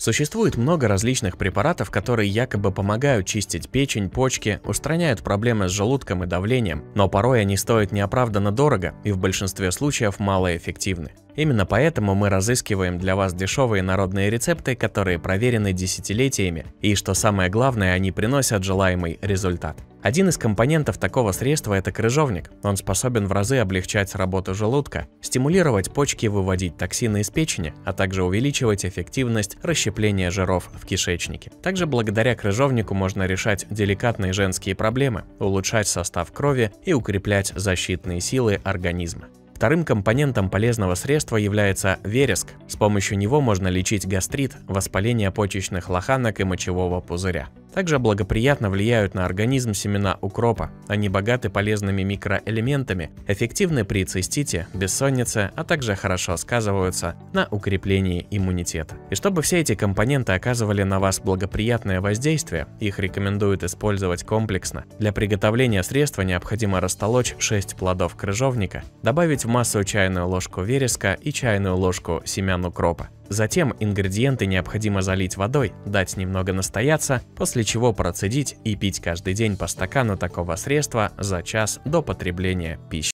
Существует много различных препаратов, которые якобы помогают чистить печень, почки, устраняют проблемы с желудком и давлением, но порой они стоят неоправданно дорого и в большинстве случаев малоэффективны. Именно поэтому мы разыскиваем для вас дешевые народные рецепты, которые проверены десятилетиями, и, что самое главное, они приносят желаемый результат. Один из компонентов такого средства – это крыжовник. Он способен в разы облегчать работу желудка, стимулировать почки выводить токсины из печени, а также увеличивать эффективность расщепления жиров в кишечнике. Также благодаря крыжовнику можно решать деликатные женские проблемы, улучшать состав крови и укреплять защитные силы организма. Вторым компонентом полезного средства является вереск. С помощью него можно лечить гастрит, воспаление почечных лоханок и мочевого пузыря. Также благоприятно влияют на организм семена укропа. Они богаты полезными микроэлементами, эффективны при цистите, бессоннице, а также хорошо сказываются на укреплении иммунитета. И чтобы все эти компоненты оказывали на вас благоприятное воздействие, их рекомендуют использовать комплексно. Для приготовления средства необходимо растолочь 6 плодов крыжовника, добавить в массу чайную ложку вереска и чайную ложку семян укропа. Затем ингредиенты необходимо залить водой, дать немного настояться, после чего процедить и пить каждый день по стакану такого средства за час до потребления пищи.